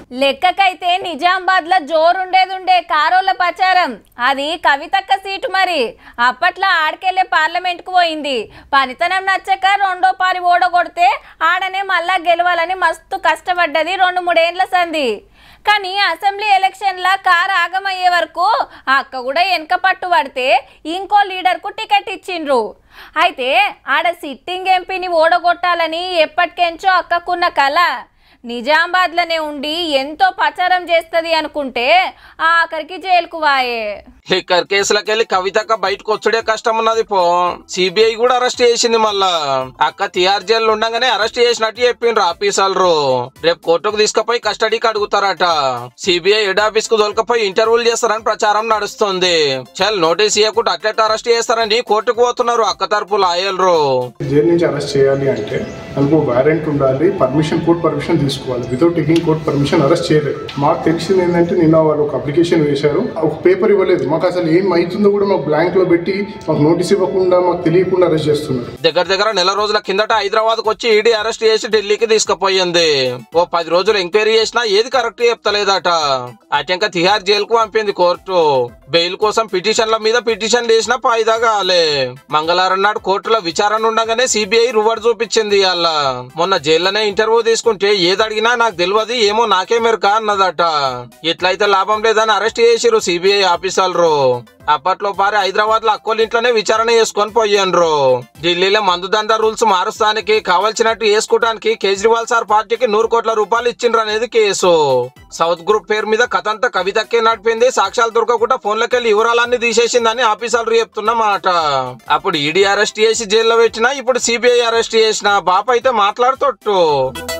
లెక్కకైతే నిజామాబాద్ లో జోరుండేదుండే కారోళ్ళ ప్రచారం అది కవితక్క సీటు మరి అప్పట్లో ఆడకెళ్ళే పార్లమెంట్ కు పోయింది పనితనం నచ్చక రెండో పారి ఓడగొడితే ఆడనే మళ్ళా గెలవాలని మస్తు కష్టపడ్డది 2-3 ఏండ్ల సంది కానీ అసెంబ్లీ ఎలక్షన్ల కార్ ఆగమయ్యే వరకు అక్క కూడా వెనక పట్టు పడితే ఇంకో లీడర్ కు టికెట్ ఇచ్చిండ్రు అయితే ఆడ సిట్టింగ్ ఎంపీని ఓడగొట్టాలని ఎప్పటికెంచో అక్కకున్న కళ నిజామాబాద్ లోనే ఉండి ఎంతో ప్రచారం చేస్తది అనుకుంటే ఆఖరికి జైలుకు వాయే లిక్కర్ కేసులకెళ్ళి కవితక్క బయటకు వచ్చుడే కష్టం ఉన్నది పో సిబిఐ కూడా అరెస్ట్ చేసింది మళ్ళా అక్క తిహార్ జైలు ఉండగానే అరెస్ట్ చేసినట్టు చెప్పిండ్రు ఆఫీసర్లు రేపు కోర్టుకు తీసుకుపోయి కస్టడీకి అడుగుతారట సిబిఐ హెడ్ ఆఫీస్ కు దొరకపోయి ఇంటర్వ్యూలు చేస్తారని ప్రచారం నడుస్తుంది చల్ నోటీస్ ఇవ్వకుండా అట్లెట్ అరెస్ట్ చేస్తారని కోర్టుకు పోతున్నారు అక్క తరపు లాయర్లు జైలు నుంచి అరెస్ట్ చేయాలి అంటే మనకు వారెంట్ ఉండాలి పర్మిషన్ కోర్టు పర్మిషన్ తీసుకోవాలి without taking court permission arrest చేయలేదు మాకు తెలిసింది ఏంటంటే నిన్న వాళ్ళు ఒక అప్లికేషన్ వేశారు ఒక పేపర్ ఇవ్వలేదు మాకు అసలు ఏం అవుతుందో కూడా మాకు బ్లాంక్ లో పెట్టి మాకు నోటీస్ ఇవ్వకుండా మాకు తెలియకుండా అరెస్ట్ చేస్తున్నారు దగ్గర నెల రోజుల కిందట హైదరాబాద్ కు వచ్చి ఈడీ అరెస్ట్ చేసి ఢిల్లీకి తీసుకుపోయింది ఓ 10 రోజులు ఎంక్వైరీ చేసినా ఏది కరెక్ట్ చెప్తలేదట అటెంక తిహార్ జైలుకు పంపింది కోర్టు బెయిల్ కోసం పిటిషన్ల మీద పిటిషన్ వేసినా ఫాయిదా కాలే మంగళవారం నాడు కోర్టులో విచారణ ఉండగానే సిబిఐ రువర్ చూపించింది అలా మొన్న జైల్లోనే ఇంటర్వ్యూ తీసుకుంటే ఏది అడిగినా నాకు తెలియదు ఏమో నాకే మెరక అన్నదట ఇట్లయితే లాభం లేదని అరెస్ట్ చేసిరు సిబిఐ ఆఫీసర్లు అప్పట్లో పారి హైదరాబాద్ లో అక్కోళ్ళ ఇంట్లోనే విచారణ చేసుకొని పోయిండ్రు ఢిల్లీలో మందు దందా రూల్స్ మారుస్తానికి కావాల్సినట్టు వేసుకోవడానికి కేజ్రీవాల్ సార్ పార్టీకి 100 కోట్ల రూపాయలు ఇచ్చిండ్రు అనేది కేసు సౌత్ గ్రూప్ పేరు మీద కథంతా కవితక్కే నడిపింది సాక్ష్యాలు దొరకకుండా ఫోన్లకెళ్ళి వివరాలన్నీ తీసేసిందని ఆఫీసర్లు చెప్తున్నమాట అప్పుడు ఈడీ అరెస్ట్ చేసి జైల్లో పెట్టినా ఇప్పుడు సిబిఐ అరెస్ట్ చేసిన బాప అయితే మాట్లాడుతొట్టు